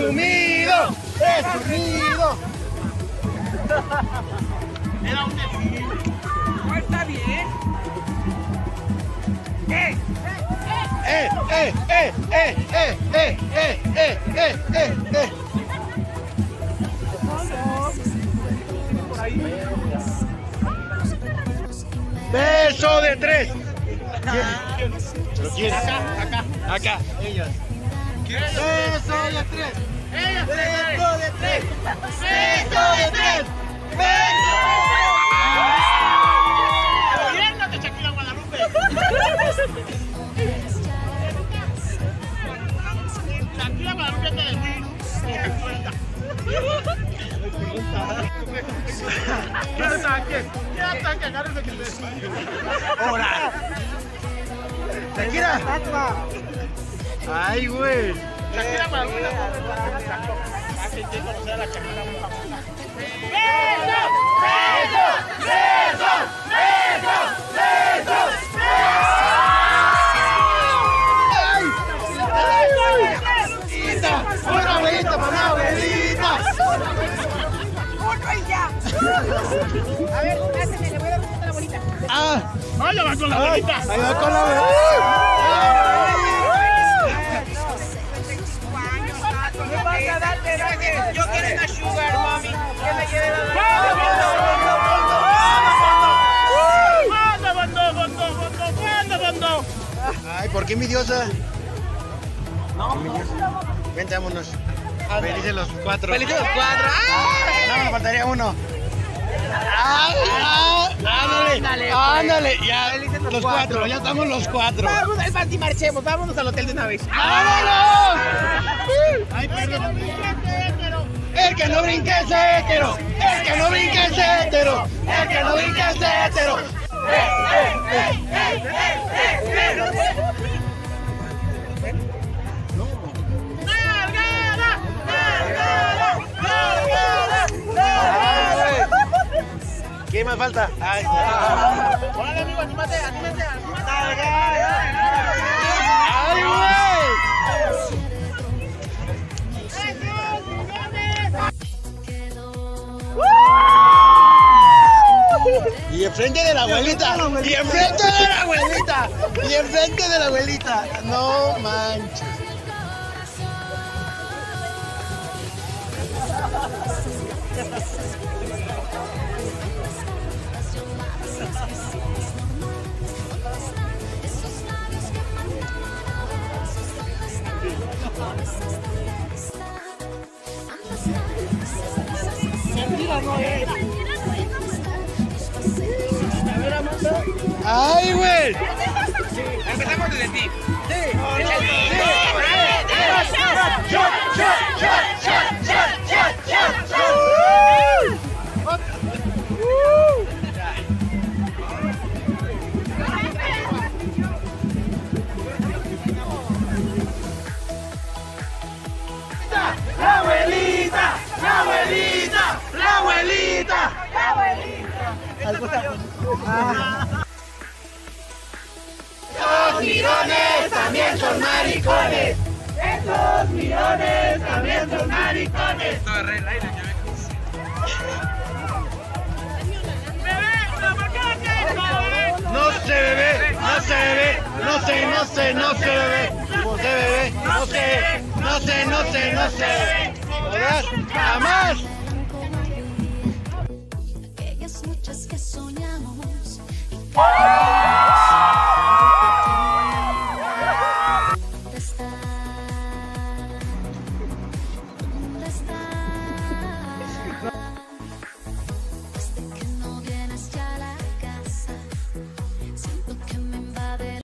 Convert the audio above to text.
¡Presumido! ¡Presumido! Era un desfile. No está bien. Beso de tres. ¿Lo quién? Acá. Ellos. Beso de tres. Beso de tres. Beso de tres. Oriéntate, Shakira Guadalupe. Shakira Guadalupe te decís. ¿Qué ataque? Agárrese que te... ¡Ahora! ¡Shakira! ¡Ay, güey! Shakira Guadalupe. Hay que conocer a la Shakira Guadalupe. ¡Una abuelita para una abuelita! ¡Uno y ya! A ver, háceme, le voy a dar un beso a la abuelita. ¡Ah! ¡Ahí va con la abuelita! ¡Ahí va con la abuelita! ¿Qué pasa? Date. Yo quiero una sugar, mami. Que me lleve la ¡Bando! Ay, ¿por qué envidiosa? No. Vente, vámonos. Felices los cuatro. ¡Felices los cuatro! No, me faltaría uno. Ándale, ya. Felices Los cuatro, ya estamos los cuatro. Vamos al panty, marchemos. Vámonos al hotel de una vez. ¡Vámonos! ¡Ay, perdón! El que no brinque es hétero. El que no brinque es hétero. El que no brinque es hétero. ¿Qué más falta? Ahí está. ¡Órale, amigo! ¡Anímate! ¡Ay, güey! Y enfrente de la abuelita. Y enfrente de la abuelita. Y enfrente de la abuelita. No manches. ¡Ay, güey! Empezamos desde ti. ¡La abuelita! ¡La abuelita! ¡La abuelita! ¡La abuelita! Esos mirones también son maricones. Esos mirones también son maricones. No sé, bebé, no sé, bebé, no sé, bebé, no sé, ¿verdad? Jamás. Aquellas noches que soñamos.